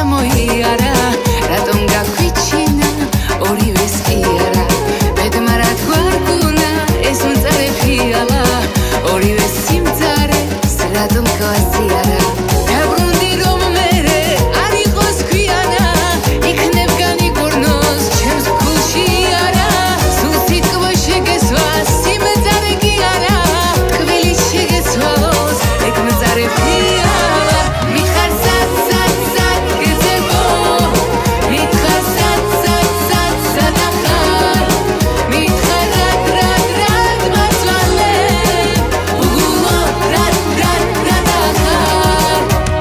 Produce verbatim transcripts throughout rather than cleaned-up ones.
ჩამოიარა რატომ გაგვიჩინა ორივეს კი არა ბედმარად გვარგუნა ეს მწარე ფიალა ორივე სიმწარეს რატომ გვაზიარა დაბრუნდი რომ მერე არ იყოს ქვიანა იქნებ განიკურნოს ჩემს გულში არა სულ სიტყვა შეგესვა სიმწარე კი არა კვილი შეგესვას ეგ მწარე ფიალა მითხარ სად სად სად გეძებო მითხარ სად სად სად სად ახარ მითხარ რად რად რად მასვალე უგულო რად რად რად ახარ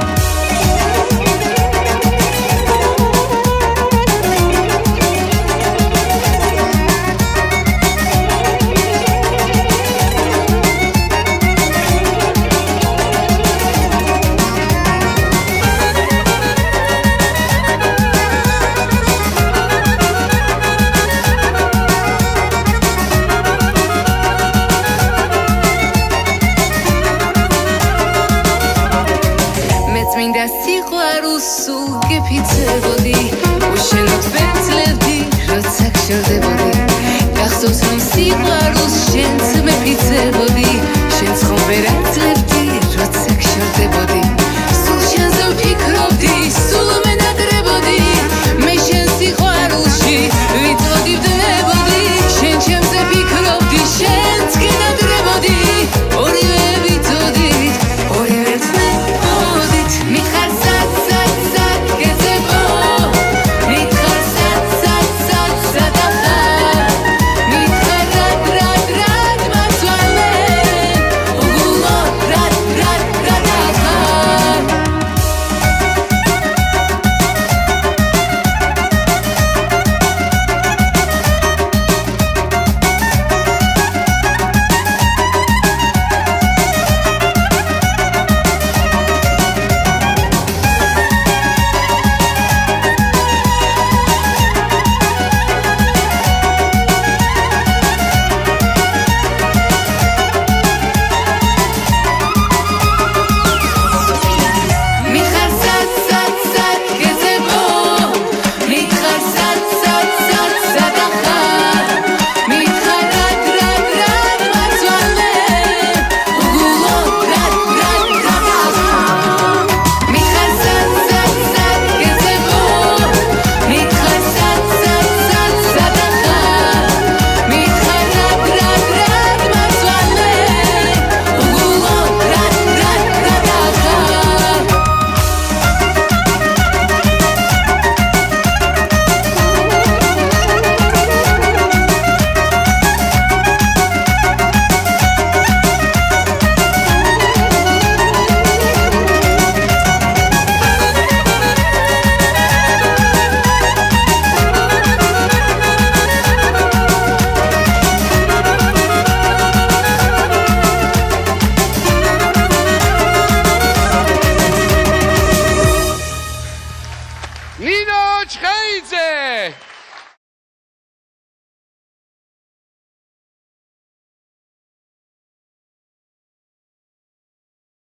მეც მინდა სიყვარულს სულ გეფიცებოდი უშენოდ ვეცლებდი როცა გშორდებოდი გახსოვს რომ სიყვარულს შენც მეფიცებოდი შენც ხომ ვერაც